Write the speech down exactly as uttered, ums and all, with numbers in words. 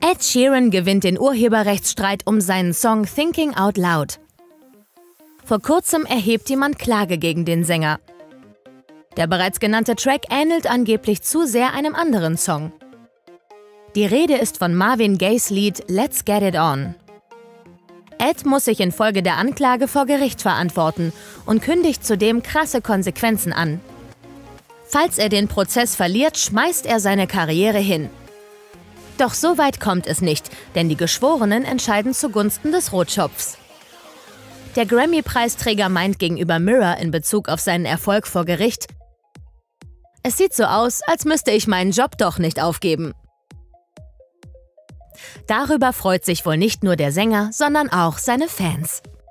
Ed Sheeran gewinnt den Urheberrechtsstreit um seinen Song Thinking Out Loud. Vor kurzem erhebt jemand Klage gegen den Sänger. Der bereits genannte Track ähnelt angeblich zu sehr einem anderen Song. Die Rede ist von Marvin Gayes Lied Let's Get It On. Ed muss sich infolge der Anklage vor Gericht verantworten und kündigt zudem krasse Konsequenzen an. Falls er den Prozess verliert, schmeißt er seine Karriere hin. Doch so weit kommt es nicht, denn die Geschworenen entscheiden zugunsten des Rotschopfs. Der Grammy-Preisträger meint gegenüber Mirror in Bezug auf seinen Erfolg vor Gericht: Es sieht so aus, als müsste ich meinen Job doch nicht aufgeben. Darüber freut sich wohl nicht nur der Sänger, sondern auch seine Fans.